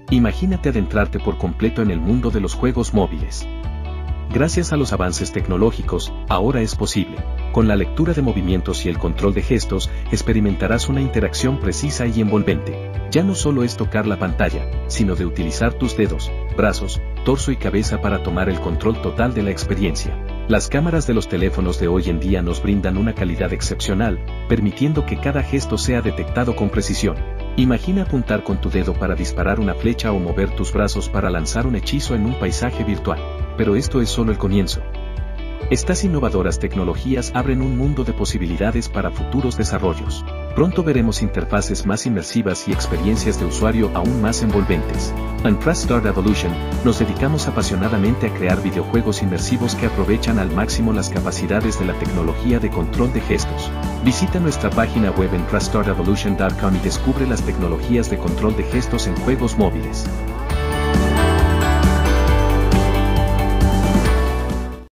Imagínate adentrarte por completo en el mundo de los juegos móviles. Gracias a los avances tecnológicos, ahora es posible. Con la lectura de movimientos y el control de gestos, experimentarás una interacción precisa y envolvente. Ya no solo es tocar la pantalla, sino de utilizar tus dedos, brazos, torso y cabeza para tomar el control total de la experiencia. Las cámaras de los teléfonos de hoy en día nos brindan una calidad excepcional, permitiendo que cada gesto sea detectado con precisión. Imagina apuntar con tu dedo para disparar una flecha o mover tus brazos para lanzar un hechizo en un paisaje virtual. Pero esto es solo el comienzo. Estas innovadoras tecnologías abren un mundo de posibilidades para futuros desarrollos. Pronto veremos interfaces más inmersivas y experiencias de usuario aún más envolventes. En TrustStar Evolution, nos dedicamos apasionadamente a crear videojuegos inmersivos que aprovechan al máximo las capacidades de la tecnología de control de gestos. Visita nuestra página web en TrustStarEvolution.com y descubre las tecnologías de control de gestos en juegos móviles.